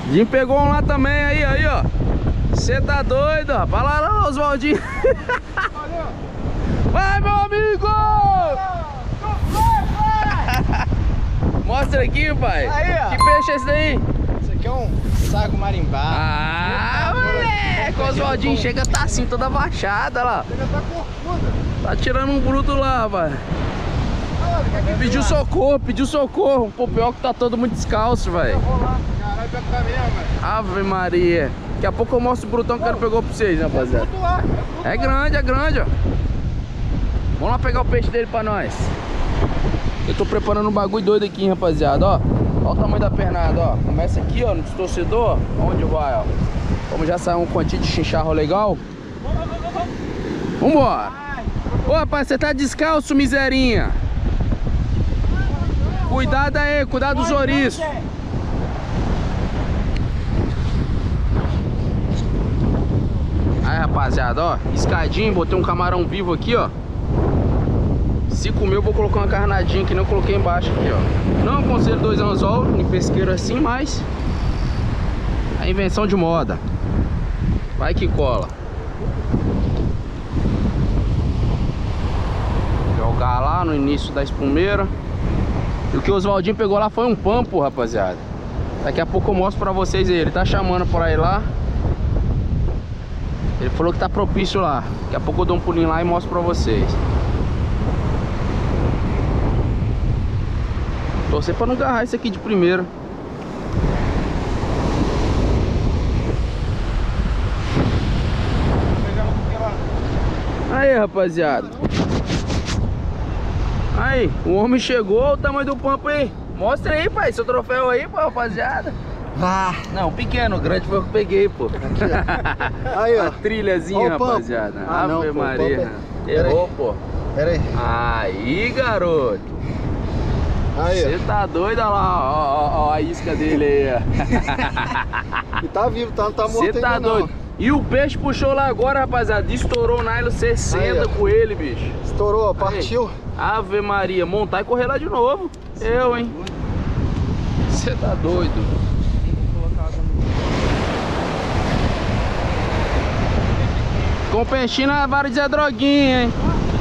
Jim pegou um lá também, aí, ó. Você tá doido, ó. Vai lá, Oswaldinho. Vai, meu amigo! Mostra aqui, pai. Aí, ó. Que peixe é esse daí? Isso aqui é um sago marimbá. Ah, moleque! O Oswaldinho chega, tá assim, toda baixada lá. Chega, tá corcuda. Tá tirando um bruto lá, vai. Pediu socorro. Pô, pior que tá todo muito descalço, velho. Caralho, vai ficar mesmo, velho. Ave Maria. Daqui a pouco eu mostro o brutão que o cara pegou pra vocês, rapaziada. É grande, ó. Vamos lá pegar o peixe dele pra nós. Eu tô preparando um bagulho doido aqui, rapaziada, ó. Olha o tamanho da pernada, ó. Começa aqui, ó, no distorcedor. Onde vai, ó. Como já saiu um quantinho de chincharro legal. Vambora. Ô, rapaz, você tá descalço, miserinha. Cuidado aí, cuidado dos ouriços. Aí, rapaziada, ó, escadinho, botei um camarão vivo aqui, ó. Se comer, eu vou colocar uma carnadinha que não coloquei embaixo aqui, ó. Não aconselho 2 anzol em pesqueiro assim, mas é invenção de moda. Vai que cola. Jogar lá no início da espumeira. E o que o Oswaldinho pegou lá foi um pampo, rapaziada. Daqui a pouco eu mostro pra vocês aí. Ele tá chamando por aí lá. Ele falou que tá propício lá. Daqui a pouco eu dou um pulinho lá e mostro pra vocês. Torcer pra não agarrar isso aqui de primeira. Aí, rapaziada. Aí, o homem chegou. Olha o tamanho do pampo aí. Mostra aí, pai, seu troféu aí, pô, rapaziada. Não, pequeno, grande foi o que eu peguei, pô. Aí, ó. A trilhazinha, rapaziada. Ave Maria. Errou, pô. Pera aí. Aí, garoto. Aí, Você tá doido, olha lá, ó, a isca dele aí, ó. E tá vivo, tá, não tá morto. Você tá ainda, doido. não. E o peixe puxou lá agora, rapaziada. Estourou o nylon 60 aí, com ele, bicho. Estourou, partiu. Ave Maria, montar e correr lá de novo. Eu, hein. Você tá doido. Com peixinho na vara de Zé Droguinha, hein.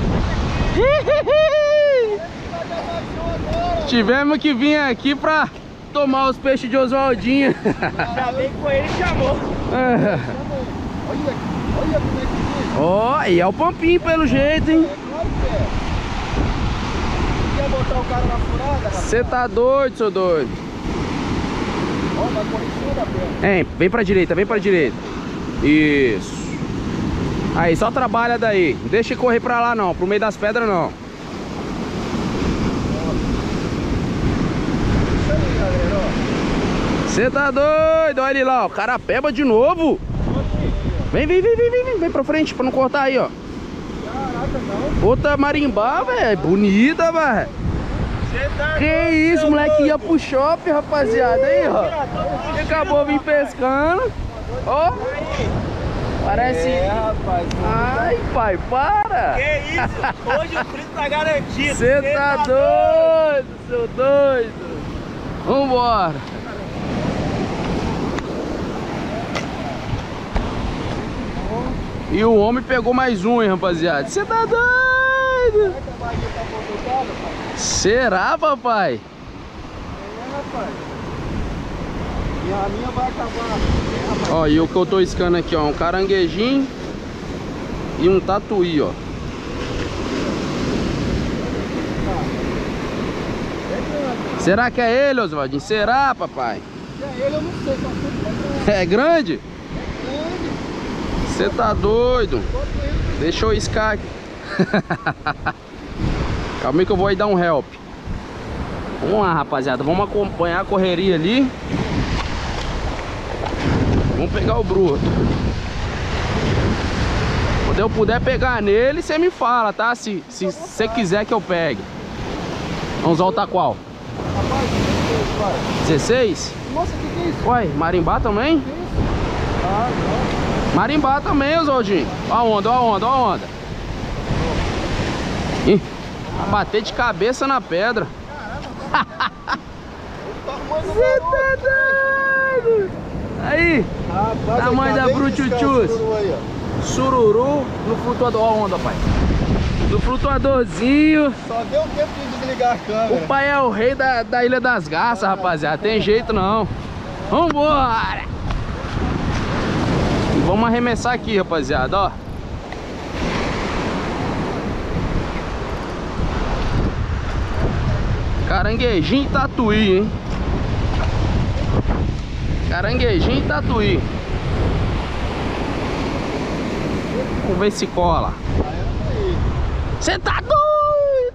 Tivemos que vir aqui pra tomar os peixes de Oswaldinho. Já veio com ele e chamou. Olha como é que fica. Ó, e é o pampinho pelo jeito, hein. Claro que é. Quer botar o cara na furada, rapaz? Você tá doido, seu doido. Ó, vai correr em cima da perna. Hein, vem pra direita, vem pra direita. Isso. Aí, só trabalha daí. Não deixa ele correr pra lá não, pro meio das pedras não. Isso aí, galera, ó. Você tá doido, olha ele lá, ó. Carapeba de novo. Vem pra frente pra não cortar aí, ó. Caraca, não. Outra marimbá, velho. Bonita, velho. Tá Que isso, moleque ia pro shopping, rapaziada. Aí, ó. Acabou vir pescando. Ó. Parece. É, rapaz. Ai, pai, para. Que isso? Hoje o frito tá garantido. Você tá doido, seu doido. Vambora. E o homem pegou mais um, hein, rapaziada. Você tá doido? Será, papai? É, rapaz. E a minha vai acabar. Ó, e o que eu tô iscando aqui, ó, um caranguejinho e um tatuí, ó. Será que é ele, Oswaldinho? Será, papai? É ele, eu não sei, só sei que é É grande? grande. Você tá doido? Deixa eu iscar aqui. Calma aí que eu vou aí dar um help. Vamos lá, rapaziada. Vamos acompanhar a correria ali. Vamos pegar o bruto. Quando eu puder pegar nele, você me fala, tá? Se você quiser que eu pegue. Vamos voltar qual? Rapaz, 16, pai. 16? Nossa, o que é isso? Uai, marimbá também? Ah, não. Marimbá também, Oswaldinho. Ó a onda, ó a onda, ó a onda. Ih, vai bater de cabeça na pedra. Tá arrumando Você tá doido? Aí, Rapaz, tamanho da acabei de riscar o Bruchuchus. sururu aí, ó. Sururu no flutuador. Ó a onda, pai. No flutuadorzinho. Só deu tempo de desligar a câmera. O pai é o rei da Ilha das Garças, rapaziada. Tem jeito não. Vambora! E vamos arremessar aqui, rapaziada, ó. Caranguejinho e tatuí, hein? Caranguejinho e tatuí. Vamos ver se cola. Você tá doido?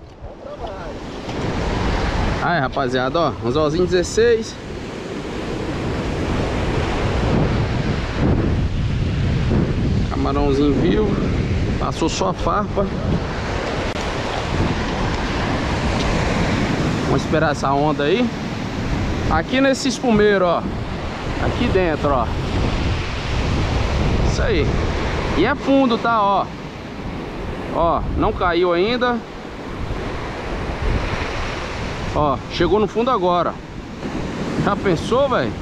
Aí, rapaziada, ó. Anzolzinho 16. Camarãozinho vivo. Passou só a farpa. Vamos esperar essa onda aí. Aqui nesse espumeiro, ó. Aqui dentro, ó. Isso aí. E é fundo, tá, ó. Ó, não caiu ainda. Ó, chegou no fundo agora. Já pensou, velho?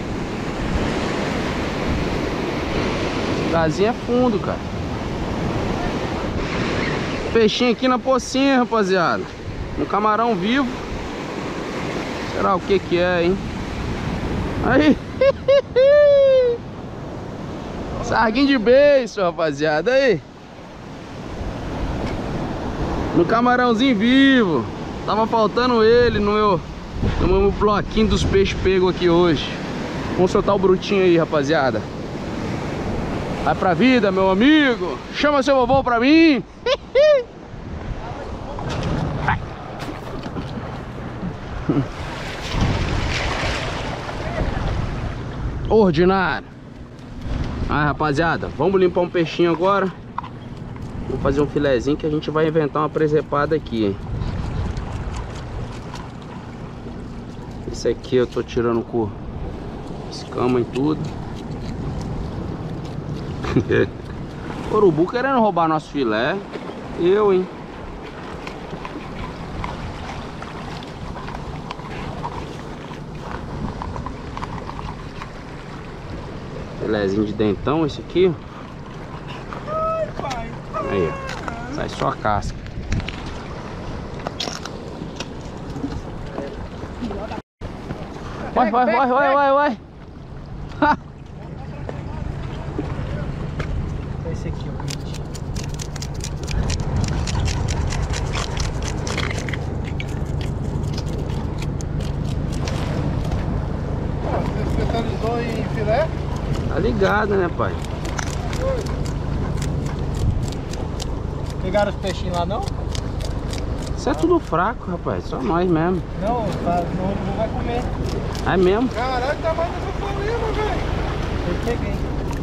Casinha é fundo, cara. Peixinho aqui na pocinha, rapaziada. Um camarão vivo. Será o que que é, hein? Aí. Sarguinho de beiço, rapaziada. Aí. Um camarãozinho vivo. Tava faltando ele no meu bloquinho dos peixes pego aqui hoje. Vamos soltar o brutinho aí, rapaziada. Vai pra vida, meu amigo. Chama seu vovô pra mim. Ordinário. Ah, rapaziada, vamos limpar um peixinho agora. Vamos fazer um filezinho que a gente vai inventar uma presepada aqui, hein? Esse aqui eu tô tirando com escama e tudo. Urubu querendo roubar nosso filé. Eu, hein? Filézinho de dentão esse aqui. Aí, ó. Sai só a casca. Vai. Esse aqui, ó. Você especializou em filé? Tá ligado, né, pai? Pegaram os peixinhos lá, não? Isso é tudo fraco, rapaz. Só nós mesmo. Não, não vai comer. É mesmo? Caralho, tá mais dessa problema, velho. Eu peguei.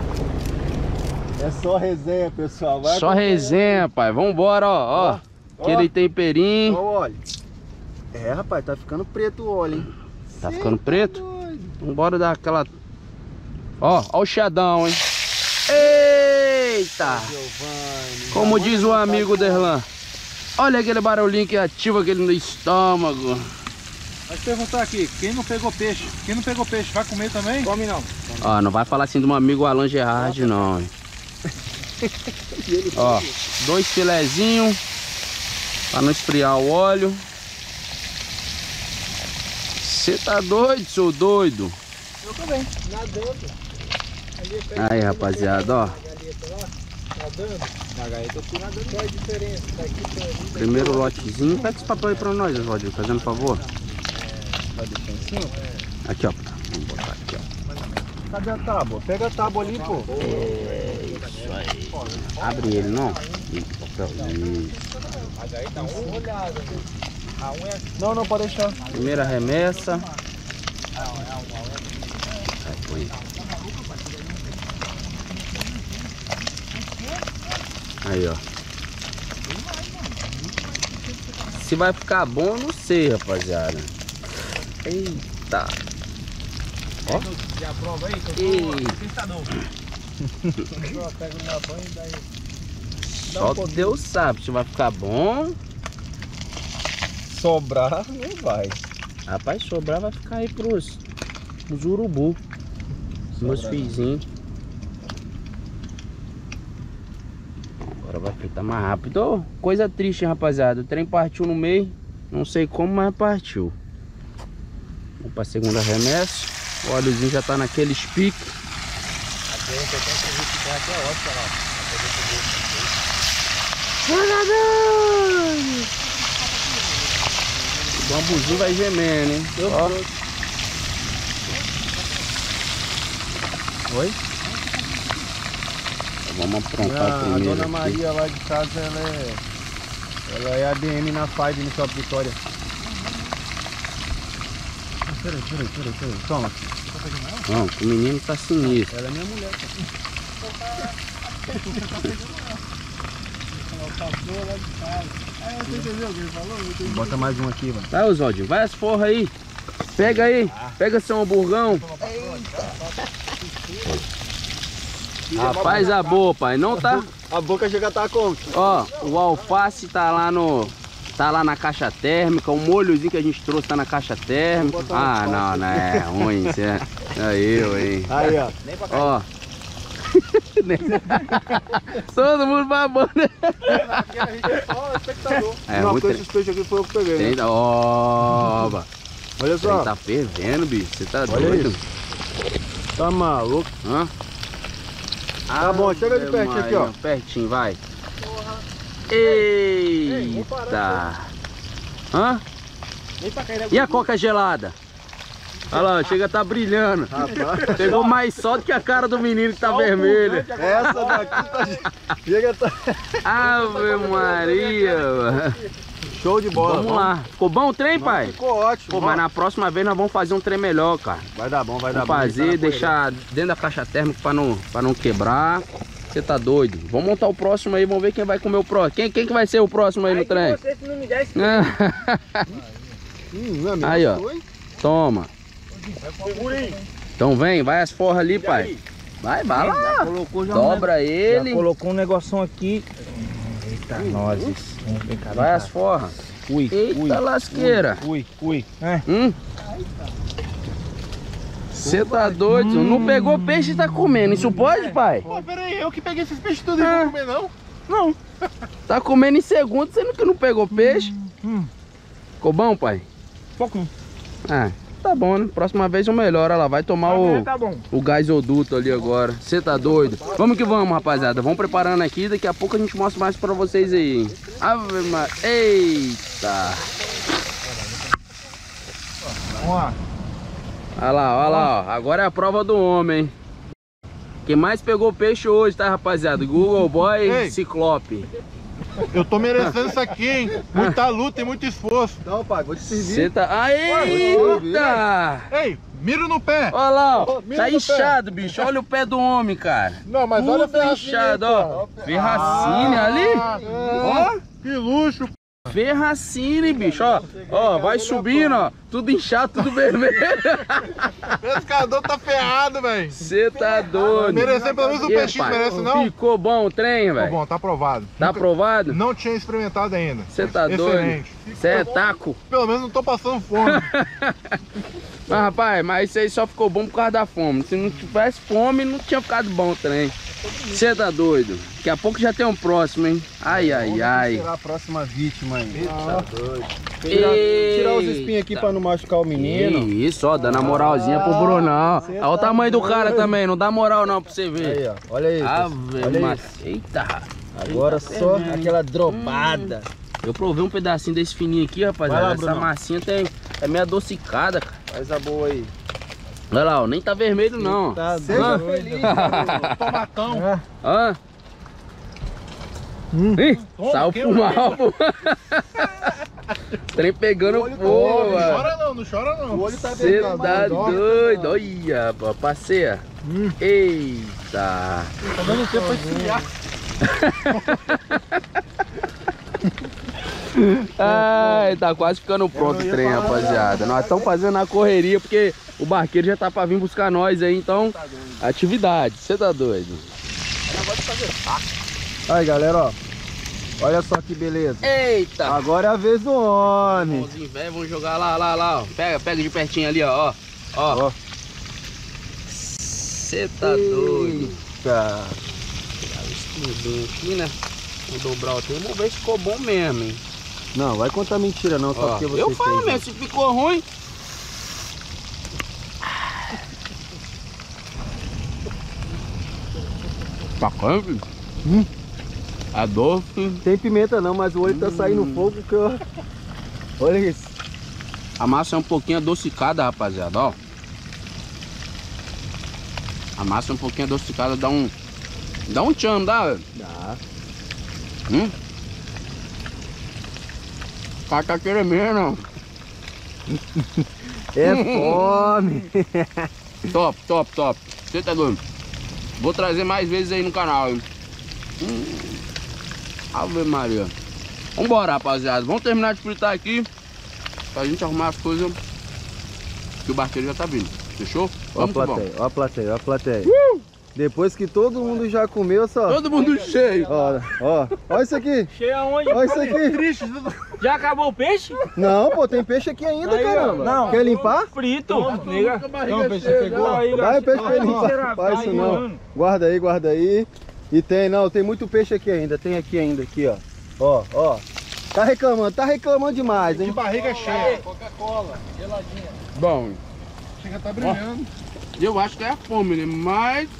É só resenha, pessoal. Vai Só resenha, pai. Vambora, ó. Aquele temperinho. Ó o óleo. É, rapaz, tá ficando preto o óleo, hein? Tá ficando preto? Vambora dar aquela... Ó o chiadão, hein? Eita! Como diz o amigo Derlan. Olha aquele barulhinho que ativa aquele no estômago. Vai perguntar aqui, quem não pegou peixe? Quem não pegou peixe, vai comer também? Come não. Ó, não vai falar assim do meu amigo Alan Gerard, não. Ó, 2 filezinhos pra não esfriar o óleo. Você tá doido, seu doido? Eu também, nadando. Aí, rapaziada, ó. Nadando. Na gaeta eu fui nadando. Qual a diferença daqui pra ali? Primeiro lotezinho. Pega esse papel aí pra nós, Oswaldinho, fazendo favor. Vai deixar em cima? Aqui, ó. Vamos botar aqui, ó. Cadê a tábua? Pega a tábua ali, pô. É isso aí. Abre ele, não? Ih, papelzinho. A gaeta uma olhada. Não, pode deixar. Primeira remessa. Aí, põe. Aí, ó. Se vai ficar bom, não sei, rapaziada. Eita. Ó. Já prova aí, que eu tô tentador. Pega na banha e daí. Só Deus sabe se vai ficar bom. Sobrar, não vai. Rapaz, sobrar vai ficar aí pros urubu. Meus fiozinhos. Agora vai fritar mais rápido. Ô, coisa triste, hein, rapaziada. O trem partiu no meio. Não sei como, mas partiu. Vamos pra segunda remessa. O óleozinho já tá naqueles piques. Aqui a gente tem que verificar até a ótica lá. O bambuzinho vai gemendo, hein? Ó. Oi? Vamos aprontar A primeiro. dona Aqui. Maria lá de casa, ela é ADM na FAID no Shopping Vitória. Peraí. Toma. Não, o menino tá sinistro. Ela é minha mulher, Bota mais um aqui, mano. Vai, Oswaldinho, vai as forras aí. Pega aí. Pega seu hamburgão. Rapaz, a boa, pai. Não tá... A boca chega a estar como? Ó, o alface tá lá no... Tá lá na caixa térmica. O molhozinho que a gente trouxe tá na caixa térmica. Ah, não é ruim. Isso é eu, hein. Aí, ó. Ó. Todo mundo babando. Aqui a gente é só espectador. É, Não, muito porque esses peixes aqui foi eu que peguei, né? Ó, Olha o trem só. tá fervendo, bicho. Você tá Olha doido? isso. Tá maluco. Hã? Tá bom, chega de Ave pertinho aqui, ó. Maria, pertinho, vai. vamos parar, Eita. Hã? Nem pra cair na E a coca gelada? Olha lá, chega a tá brilhando. Rapaz. Pegou mais sol do que a cara do menino que tá vermelha. Essa daqui tá... Chega, tá... Ave Maria, mano. Show de bola. Vamos lá. Ficou bom o trem, pai? Ficou ótimo. Pô, mas na próxima vez nós vamos fazer um trem melhor, cara. Vai dar bom, vai dar Vamos bom. fazer, deixar dentro da caixa térmica pra não quebrar. Você tá doido? Vamos montar o próximo aí, vamos ver quem vai comer o próximo. Quem que vai ser o próximo aí no trem? Você, se não me der esse Aí, ó. Toma. Então vem, vai as forras ali, pai. Vai lá. colocou já Dobra ele. Já colocou um negocinho aqui. Eita, nozes. Vai as forras. Ui, Eita lasqueira. ui. É. Você tá doido? Não pegou peixe e tá comendo. Isso pode, pai? Pô, pera aí, eu que peguei esses peixes tudo e não vou comer, não? Não. Tá comendo em segundo, sendo que não pegou peixe. Ficou bom, pai? Pouquinho. Ah, tá bom, né? Próxima vez eu melhoro. Olha lá, vai tomar Tá bom. o gasoduto ali agora. Você tá doido? Vamos que vamos, rapaziada. Vamos preparando aqui. Daqui a pouco a gente mostra mais pra vocês aí, hein? Ave Maria. Eita. Vamos lá. Olha lá, ó. Agora é a prova do homem, hein? Quem mais pegou peixe hoje, tá, rapaziada? Google Boy Ei. Ciclope. Eu tô merecendo isso aqui, hein? Muita luta e muito esforço. Não, pai, vou te servir. Você tá... Ah, eita! Ei, mira no pé. Olha lá, ó. Ó, mira Tá no pé. inchado, bicho. Olha o pé do homem, cara. Não, mas olha a Tudo ferracina inchado, aí, ó. pô. Ferracine ali. Ó. Que luxo. Ferracine, bicho, ó. Ó, vai subindo, ó. Tudo inchado, tudo vermelho. O pescador tá ferrado, velho. Você tá doido. Merecer pelo menos um E, peixinho, pai, merece não? Ficou bom o trem, Tá velho? bom, tá aprovado. Tá aprovado? Não tinha experimentado ainda. Você tá doido? Excelente. Você é taco. Pelo menos não tô passando fome. Mas, rapaz, mas isso aí só ficou bom por causa da fome. Se não tivesse fome, não tinha ficado bom o trem. Você tá doido? Daqui a pouco já tem um próximo, hein? Ai, ai, ai. Será a próxima vítima aí. Tá doido. Tirar os espinhos aqui pra não machucar o menino. Isso, ó, dando a moralzinha pro Brunão. Olha o tamanho do cara também, não dá moral não pra você ver. Aí, ó. Olha aí. Ave Olha Maria. isso. Eita. Agora só aquela drobada. Eu provei um pedacinho desse fininho aqui, rapaziada. Vai lá, Essa Brunão. massinha é meio adocicada, cara. Faz a boa aí. Olha lá, ó, nem tá vermelho não. Tá Seja doido. feliz, Tomatão. Hã? Ih, saiu pro mal, pô. Trem pegando fogo, Não mano. chora não, não chora não. O olho tá Você tá doido. Olha, pô, passeia. Eita. Tá dando tempo pra esfriar. Ai, tá quase ficando pronto o trem, rapaziada. Nós estamos fazendo a correria porque o barqueiro já tá pra vir buscar nós aí, então atividade. Você tá doido? Aí, galera, ó. Olha só que beleza. Eita. Agora é a vez do homem. Mãozinho velho, vamos jogar lá, ó. Pega de pertinho ali, ó. Ó. Você tá doido. Tá. Tirar o espinho aqui, né? Vou dobrar o tempo. Vamos ver se ficou bom mesmo, hein? Não, vai contar mentira não, só Ó, porque você eu falo fez, mesmo, se ficou ruim. Bacana, filho. É doce. Tem pimenta não, mas o olho tá saindo fogo que eu... Olha isso. A massa é um pouquinho adocicada, rapaziada, ó. A massa é um pouquinho adocicada, dá um tchan, dá, velho? Dá. O cara tá querendo mesmo, não. É fome. Top, top, top. Você tá doido? Vou trazer mais vezes aí no canal, hein? Ave Maria. Vambora, rapaziada. Vamos terminar de fritar aqui pra gente arrumar as coisas que o barqueiro já tá vindo. Fechou? Ó a Vamos que vamos. plateia, ó a plateia, ó a plateia. Depois que todo mundo já comeu, só... Todo mundo cheio. Ó isso aqui. Cheio aonde? Ó isso aqui. Triste. Já acabou o peixe? Não, pô, tem peixe aqui ainda, Aí, ó. caramba. Não. Quer limpar? Frito. Nega. Não, peixe pegou aí. Vai o peixe pra ele limpar. Faz isso não. Guarda aí, guarda aí. E tem muito peixe aqui ainda. Tem aqui ainda, aqui, ó. Ó. Tá reclamando demais, hein? De barriga cheia. Coca-Cola, geladinha. Bom. Chega, tá brilhando. Eu acho que é a fome, né? Mas...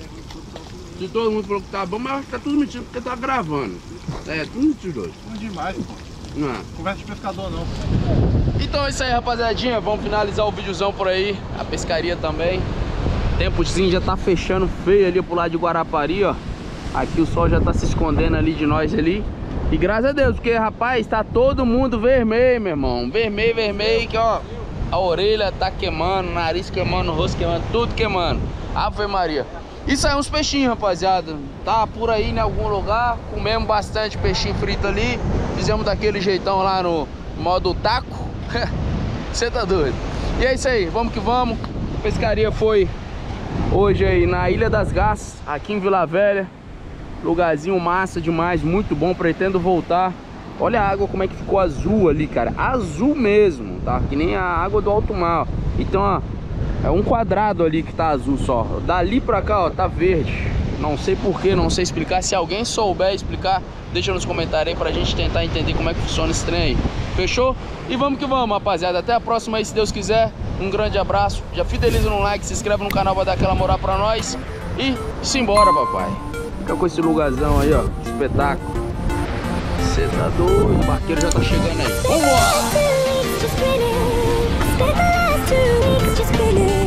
Se todo mundo falou que tá bom, mas eu acho que tá tudo mentindo porque tá gravando. É, tudo mentiroso. Tudo demais, pô. Não é? Conversa de pescador, não. Então é isso aí, rapaziadinha. Vamos finalizar o videozão por aí. A pescaria também. O tempozinho já tá fechando feio ali pro lado de Guarapari, ó. Aqui o sol já tá se escondendo ali de nós ali. E graças a Deus, porque, rapaz, tá todo mundo vermelho, meu irmão. Vermelho, que ó, a orelha tá queimando, o nariz queimando, o rosto queimando, tudo queimando. Ave Maria. Isso aí é uns peixinhos, rapaziada. Tá por aí em algum lugar. Comemos bastante peixinho frito ali. Fizemos daquele jeitão lá no modo taco. Você tá doido. E é isso aí, vamos que vamos. A pescaria foi hoje aí na Ilha das Garças, aqui em Vila Velha. Lugarzinho massa demais, muito bom. Pretendo voltar. Olha a água como é que ficou azul ali, cara. Azul mesmo, tá? Que nem a água do alto mar. Então, ó, é um quadrado ali que tá azul só. Dali pra cá, ó, tá verde. Não sei porquê, não sei explicar. Se alguém souber explicar, deixa nos comentários aí pra gente tentar entender como é que funciona esse trem aí. Fechou? E vamos que vamos, rapaziada. Até a próxima aí, se Deus quiser. Um grande abraço. Já fideliza no like, se inscreve no canal pra dar aquela moral pra nós. E simbora, papai. Fica com esse lugarzão aí, ó. Espetáculo. Você tá doido? O barqueiro já tá chegando aí. Vambora! Just spinning, spent the last 2 weeks just spinning.